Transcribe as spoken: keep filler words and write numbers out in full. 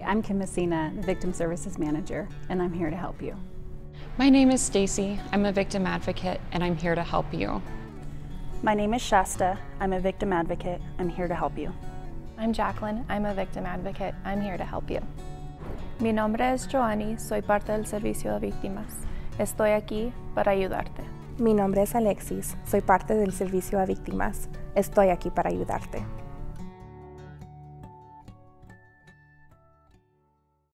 I'm Kim Messina, the Victim Services Manager, and I'm here to help you. My name is Stacy. I'm a victim advocate, and I'm here to help you. My name is Shasta. I'm a victim advocate. I'm here to help you. I'm Jacqueline. I'm a victim advocate. I'm here to help you. Mi nombre es Joanny. Soy parte del Servicio de Víctimas. Estoy aquí para ayudarte. Mi nombre es Alexis. Soy parte del Servicio a Víctimas. Estoy aquí para ayudarte.